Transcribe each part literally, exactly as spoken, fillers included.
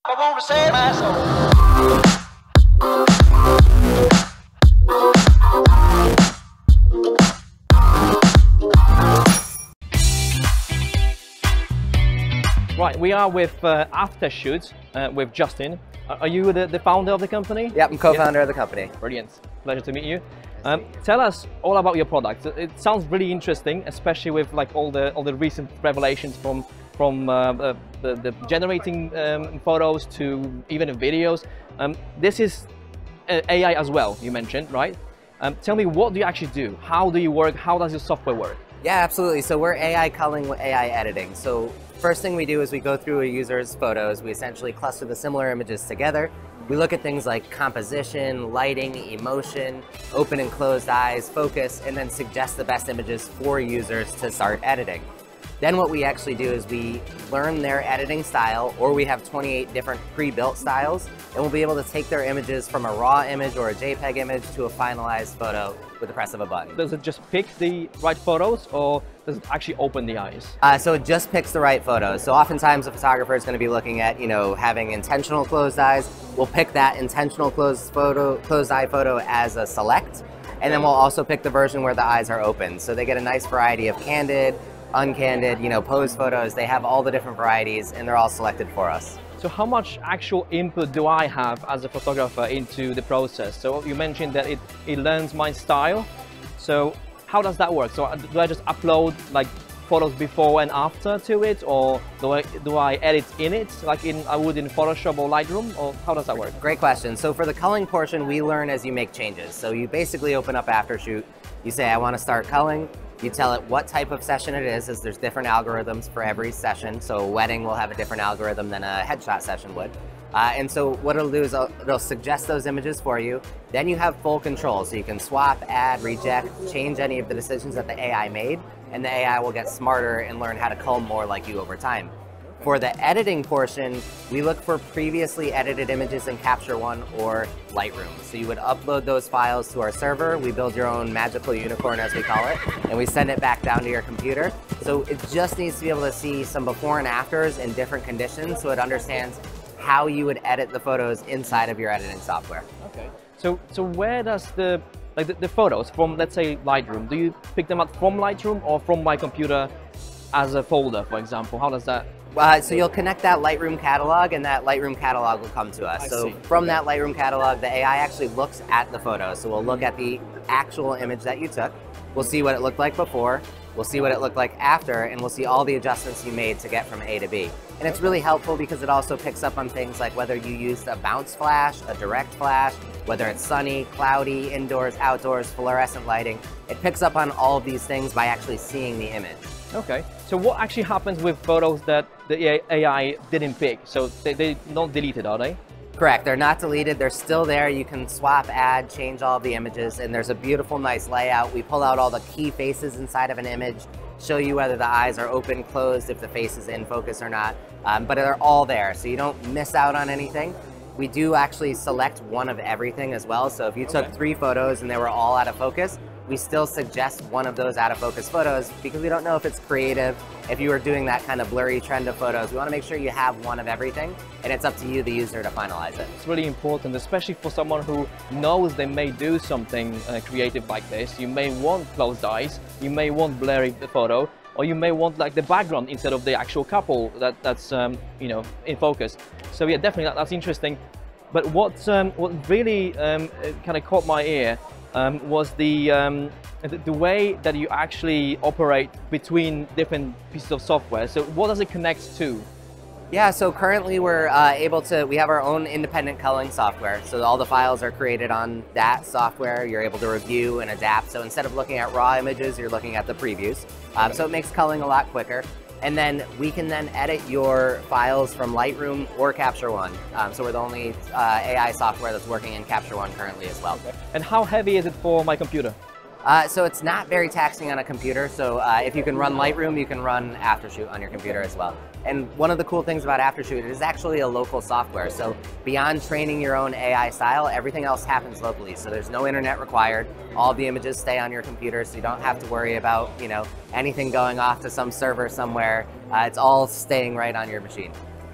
I want to save my soul. Right, we are with uh, Aftershoot uh, with Justin. Are you the, the founder of the company? Yep, I'm co-founder yeah. of the company. Brilliant. Pleasure to meet you. Um, tell us all about your product. It sounds really interesting, especially with like all the all the recent revelations from from uh, the, the, the generating um, photos to even videos. Um, this is uh, A I as well, you mentioned, right? Um, tell me, what do you actually do? How do you work? How does your software work? Yeah, absolutely. So we're A I culling with A I editing. So first thing we do is we go through a user's photos. We essentially cluster the similar images together. We look at things like composition, lighting, emotion, open and closed eyes, focus, and then suggest the best images for users to start editing. Then what we actually do is we learn their editing style, or we have twenty-eight different pre-built styles, and we'll be able to take their images from a raw image or a JPEG image to a finalized photo with the press of a button. Does it just pick the right photos, or does it actually open the eyes? Uh, so it just picks the right photos. So oftentimes a photographer is going to be looking at, you know, having intentional closed eyes. We'll pick that intentional closed photo, closed eye photo as a select, and then we'll also pick the version where the eyes are open. So they get a nice variety of candid, uncandid, you know, pose photos. They have all the different varieties, and they're all selected for us. So how much actual input do I have as a photographer into the process? So you mentioned that it, it learns my style. So how does that work? So do I just upload like photos before and after to it, or do I, do I edit in it like in I would in Photoshop or Lightroom, or how does that work? Great question. So for the culling portion, we learn as you make changes. So you basically open up Aftershoot, you say, I want to start culling. You tell it what type of session it is, as there's different algorithms for every session. So a wedding will have a different algorithm than a headshot session would. Uh, and so what it'll do is it'll, it'll suggest those images for you. Then you have full control. So you can swap, add, reject, change any of the decisions that the A I made, and the A I will get smarter and learn how to cull more like you over time. For the editing portion, we look for previously edited images in Capture One or Lightroom. So you would upload those files to our server. We build your own magical unicorn, as we call it, and we send it back down to your computer. So it just needs to be able to see some before and afters in different conditions, so it understands how you would edit the photos inside of your editing software. Okay. So, so where does the like the, the photos from, let's say, Lightroom, do you pick them up from Lightroom or from my computer as a folder, for example? How does that? Uh, so you'll connect that Lightroom catalog, and that Lightroom catalog will come to us. I so see. From that Lightroom catalog, the A I actually looks at the photo. So we'll look at the actual image that you took. We'll see what it looked like before. We'll see what it looked like after, and we'll see all the adjustments you made to get from A to B. And it's really helpful because it also picks up on things like whether you used a bounce flash, a direct flash, whether it's sunny, cloudy, indoors, outdoors, fluorescent lighting. It picks up on all of these things by actually seeing the image. Okay, so what actually happens with photos that the A I didn't pick? So they, they're not deleted, are they? Correct, they're not deleted, they're still there. You can swap, add, change all of the images, and there's a beautiful, nice layout. We pull out all the key faces inside of an image, show you whether the eyes are open, closed, if the face is in focus or not, um, but they're all there, so you don't miss out on anything. We do actually select one of everything as well, so if you took okay. three photos and they were all out of focus, we still suggest one of those out of focus photos because we don't know if it's creative. If you were doing that kind of blurry trend of photos, we want to make sure you have one of everything, and it's up to you, the user, to finalize it. It's really important, especially for someone who knows they may do something uh, creative like this. You may want closed eyes, you may want blurry the photo, or you may want like the background instead of the actual couple that, that's um, you know, in focus. So yeah, definitely that, that's interesting. But what, um, what really um, kind of caught my ear Um, was the, um, the the way that you actually operate between different pieces of software. So what does it connect to? Yeah, so currently we're uh, able to, we have our own independent culling software. So all the files are created on that software. You're able to review and adapt. So instead of looking at raw images, you're looking at the previews. Um, so it makes culling a lot quicker. And then we can then edit your files from Lightroom or Capture One. Um, so we're the only uh, A I software that's working in Capture One currently as well. Okay. And how heavy is it for my computer? Uh, so it's not very taxing on a computer. So uh, if you can run Lightroom, you can run Aftershoot on your computer as well. And one of the cool things about Aftershoot, it is actually a local software. So beyond training your own A I style, everything else happens locally. So there's no internet required. All of the images stay on your computer, so you don't have to worry about, you know, anything going off to some server somewhere. Uh, it's all staying right on your machine.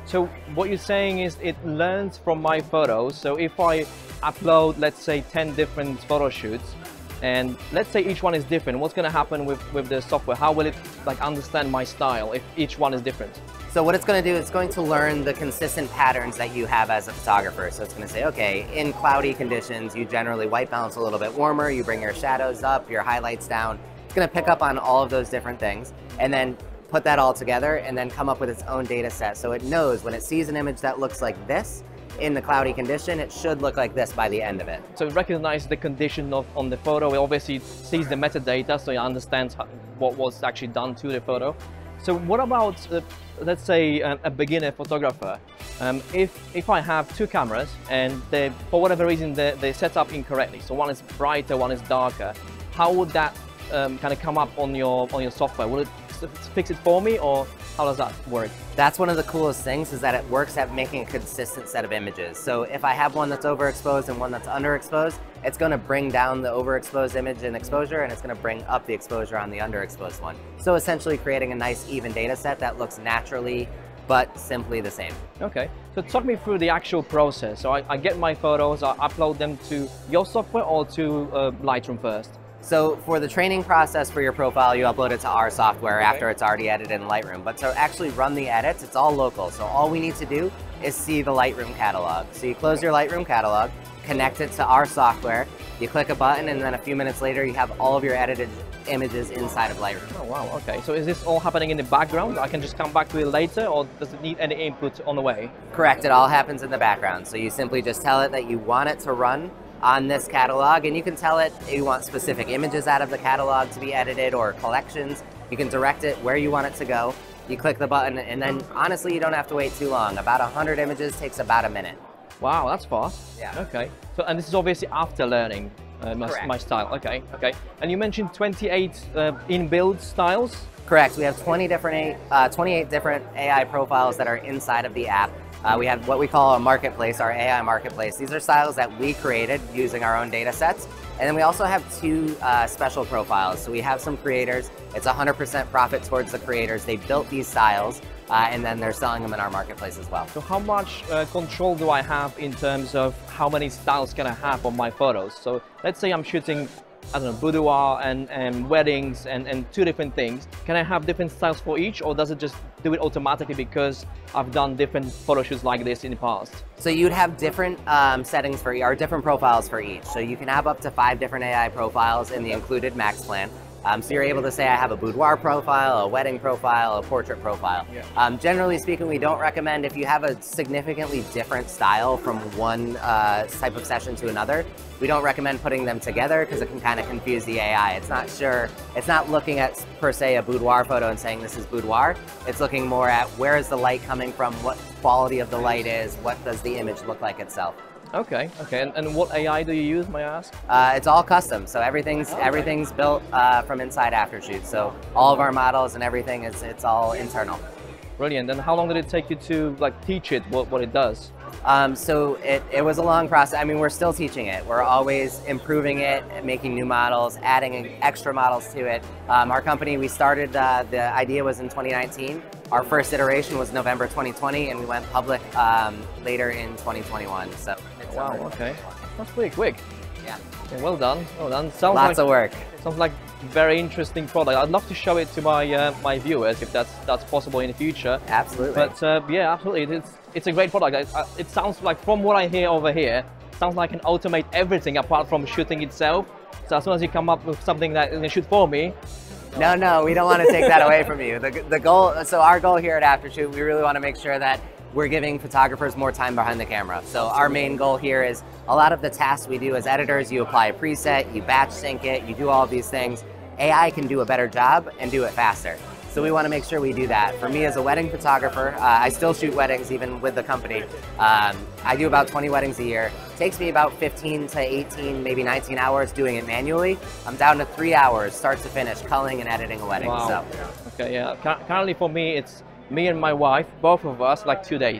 So what you're saying is it learns from my photos. So if I upload, let's say, ten different photo shoots, and let's say each one is different, what's going to happen with, with the software? How will it like understand my style if each one is different? So what it's going to do, it's going to learn the consistent patterns that you have as a photographer. So it's going to say, okay, in cloudy conditions, you generally white balance a little bit warmer, you bring your shadows up, your highlights down. It's going to pick up on all of those different things and then put that all together and then come up with its own data set. So it knows when it sees an image that looks like this in the cloudy condition, it should look like this by the end of it. So it recognizes the condition of on the photo. It obviously sees the metadata, so it understands how, what was actually done to the photo. So what about, uh, let's say, a, a beginner photographer? Um, if if I have two cameras and they, for whatever reason, they they set up incorrectly, so one is brighter, one is darker, how would that um, kind of come up on your on your software? Will it fix it for me, or how does that work? That's one of the coolest things, is that it works at making a consistent set of images. So if I have one that's overexposed and one that's underexposed, it's going to bring down the overexposed image in exposure, and it's going to bring up the exposure on the underexposed one. So essentially creating a nice even data set that looks naturally but simply the same. Okay, so talk me through the actual process. So I, I get my photos, I upload them to your software or to uh, Lightroom first? So for the training process for your profile, you upload it to our software Okay. after it's already edited in Lightroom. But to actually run the edits, it's all local. So all we need to do is see the Lightroom catalog. So you close your Lightroom catalog, connect it to our software, you click a button, and then a few minutes later, you have all of your edited images inside of Lightroom. Oh wow, okay. So is this all happening in the background? I can just come back to it later, or does it need any input on the way? Correct, it all happens in the background. So you simply just tell it that you want it to run on this catalog, and you can tell it you want specific images out of the catalog to be edited or collections. You can direct it where you want it to go. You click the button, and then honestly, you don't have to wait too long. About one hundred images takes about a minute. Wow, that's fast. Yeah. Okay. So, and this is obviously after learning uh, my, Correct. my style. Okay, okay. And you mentioned twenty-eight uh, in-build styles? Correct, we have twenty different, uh, twenty-eight different A I profiles that are inside of the app. Uh, we have what we call a marketplace, our A I marketplace. These are styles that we created using our own data sets. And then we also have two uh, special profiles. So we have some creators. It's one hundred percent profit towards the creators. They built these styles, uh, and then they're selling them in our marketplace as well. So how much uh, control do I have in terms of how many styles can I have on my photos? So let's say I'm shooting, I don't know, boudoir and, and weddings and, and two different things. Can I have different styles for each, or does it just do it automatically because I've done different photo shoots like this in the past? So you'd have different um, settings for, or different profiles for each. So you can have up to five different A I profiles in the included max plan. Um, so you're able to say, I have a boudoir profile, a wedding profile, a portrait profile. Yeah. Um, generally speaking, we don't recommend, if you have a significantly different style from one uh, type of session to another, we don't recommend putting them together because it can kind of confuse the A I. It's not sure, it's not looking at per se a boudoir photo and saying this is boudoir. It's looking more at where is the light coming from, what quality of the light is, what does the image look like itself. Okay, okay. And, and what A I do you use, may I ask? Uh, it's all custom, so everything's Okay. everything's built uh, from inside Aftershoot. So all of our models and everything is it's all internal. Brilliant. And how long did it take you to like teach it what, what it does? Um, so it, it was a long process. I mean, we're still teaching it. We're always improving it, making new models, adding extra models to it. Um, our company, we started, uh, the idea was in twenty nineteen. Our first iteration was November twenty twenty, and we went public um, later in twenty twenty-one. So it's Wow, over. okay. That's pretty quick. Yeah. Yeah, well done, well done. Sounds Lots like, of work. Sounds like very interesting product. I'd love to show it to my uh, my viewers if that's that's possible in the future. Absolutely. But uh, yeah, absolutely, it's it's a great product. It, uh, it sounds like, from what I hear over here, sounds like it can automate everything apart from shooting itself. So as soon as you come up with something that can shoot for me. No, no, we don't want to take that away from you. The, the goal, so our goal here at Aftershoot, we really want to make sure that we're giving photographers more time behind the camera. So our main goal here is a lot of the tasks we do as editors, you apply a preset, you batch sync it, you do all of these things. A I can do a better job and do it faster. So we want to make sure we do that. For me as a wedding photographer, uh, I still shoot weddings even with the company. Um, I do about twenty weddings a year. It takes me about fifteen to eighteen, maybe nineteen hours doing it manually. I'm down to three hours, start to finish, culling and editing a wedding. Wow. So. Okay, yeah. Cur- Currently for me, it's me and my wife, both of us, like two days.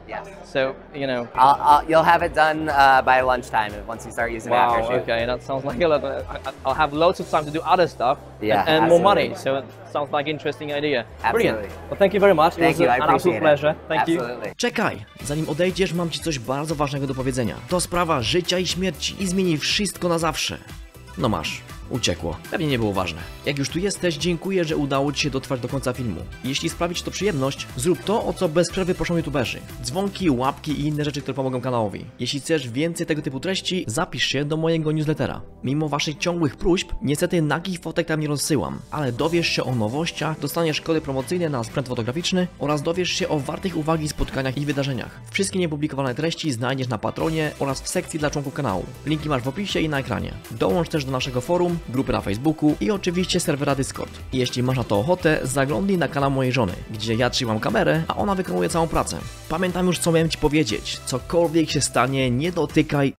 Yes. So, you know. I'll, I'll, you'll have it done uh, by lunchtime once you start using Wow, Aftershoot. okay, that sounds like a lot. Of, I, I'll have loads of time to do other stuff Yeah, and, and more absolutely. money. So it sounds like an interesting idea. Absolutely. Brilliant. Well, thank you very much. It Thank was you, I an absolute appreciate pleasure. it. Thank you. Absolutely. Czekaj, zanim odejdziesz, mam ci coś bardzo ważnego do powiedzenia. To sprawa życia i śmierci i zmieni wszystko na zawsze. No masz. Uciekło. Pewnie nie było ważne. Jak już tu jesteś, dziękuję, że udało ci się dotrwać do końca filmu. Jeśli sprawi ci to przyjemność, zrób to, o co bez przerwy proszą youtuberzy. Dzwonki, łapki i inne rzeczy, które pomogą kanałowi. Jeśli chcesz więcej tego typu treści, zapisz się do mojego newslettera. Mimo waszych ciągłych próśb, niestety nagich fotek tam nie rozsyłam, ale dowiesz się o nowościach, dostaniesz kody promocyjne na sprzęt fotograficzny oraz dowiesz się o wartych uwagi spotkaniach i wydarzeniach. Wszystkie niepublikowane treści znajdziesz na Patronie oraz w sekcji dla członków kanału. Linki masz w opisie i na ekranie. Dołącz też do naszego forum, grupy na Facebooku i oczywiście serwera Discord. Jeśli masz na to ochotę, zaglądnij na kanał mojej żony, gdzie ja trzymam kamerę, a ona wykonuje całą pracę. Pamiętam już, co miałem ci powiedzieć. Cokolwiek się stanie, nie dotykaj